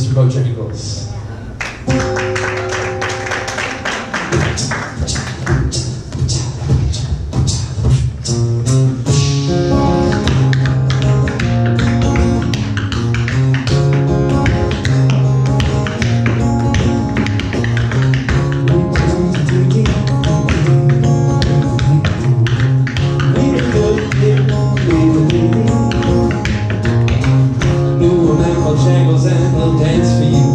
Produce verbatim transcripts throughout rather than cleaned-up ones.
for Bojangles. Bojangles and they'll dance for you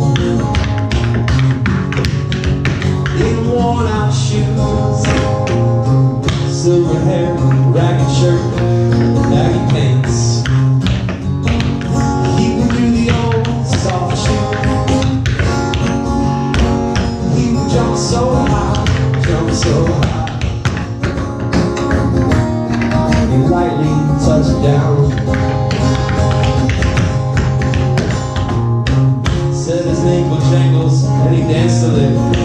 in worn out shoes, silver hair, ragged shirt, baggy pants. He would do the old soft shoe. He would jump so high, jump so high. He lightly touched down. Said his name Bojangles, and he danced to live.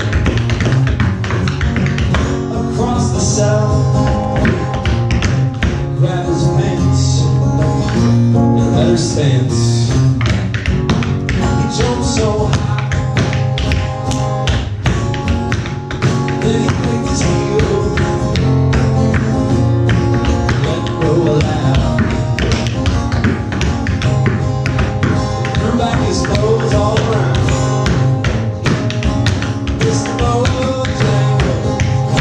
Across the cell, grabbed his pants and leather stance. He jumped so high, then he clicked his heel, let go aloud. Turned back his clothes all around. It's the Bojangles.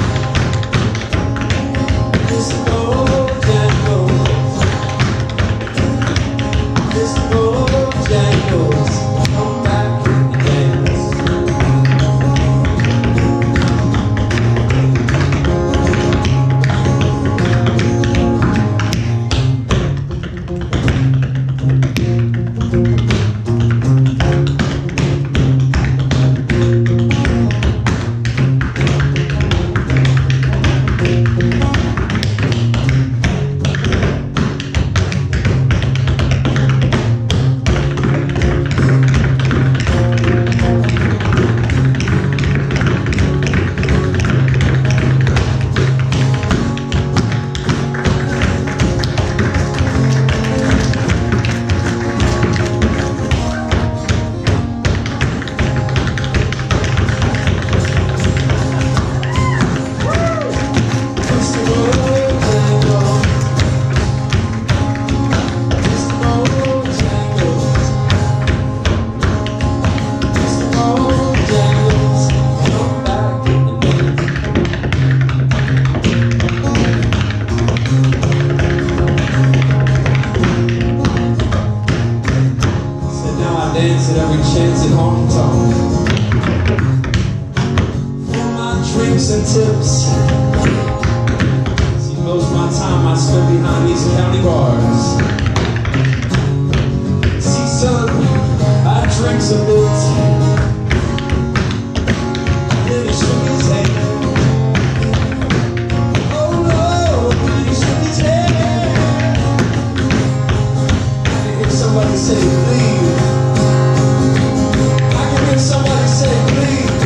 It's the Bojangles. It's the Bojangles. Come back and dance. Dance at every chance at honky tonk. For my drinks and tips. See, most of my time I spent behind these county bars. See, son, I drink some bit. Then he shook his hand. Oh no, then he shook his hand. I hear somebody say, please. Somebody say please.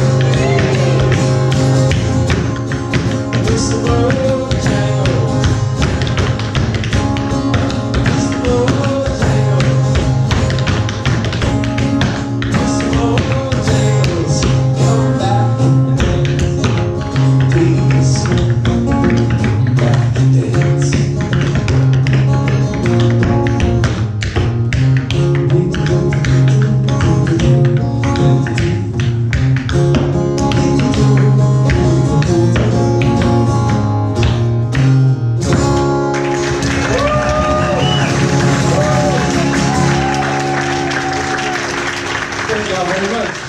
It's the Bojangles. It's the Bojangles. It's the Bojangles. Come back and dance, please. Come back and dance. Thank you all very much.